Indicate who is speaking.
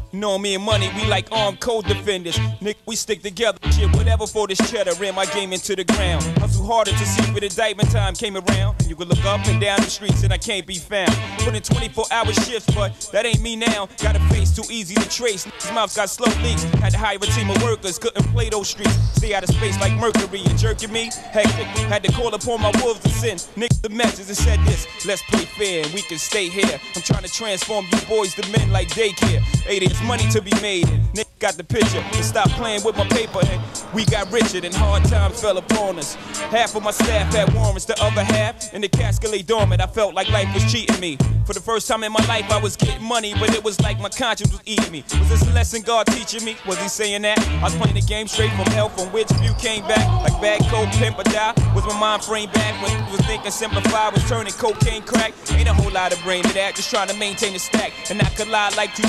Speaker 1: You know me and Money, we like armed co-defenders. Nick, we stick together, shit, whatever for this cheddar. Ran my game into the ground. Hustle harder to see when indictment time came around. You could look up and down the streets and I can't be found. Put in 24-hour shifts, but that ain't me now. Got a face too easy to trace. His mouth got slow leaks. Had to hire a team of workers, couldn't play those streets. Stay out of space like Mercury and jerking me. Hectic, had to call upon my wolves to sin. Nick the message and said this: let's play fair and we can stay here. I'm trying to transform you boys to men like daycare. Hey, there's money to be made and Nick got the picture. To stop playing with my paper and we got richer and hard times fell upon us. Half of my staff had warrants, the other half in the casket lay dormant. I felt like life was cheating me. For the first time in my life I was getting money, but it was like my conscience was eating me. Was this a lesson God teaching me? Was he saying that? I was playing the game straight from hell, from which few came back. Like bad coke, pimp or die. Was my mind frame back when I was thinking simplified was turning cocaine crack? Ain't a whole lot of brain to that, just trying to maintain the stack. And I could lie like you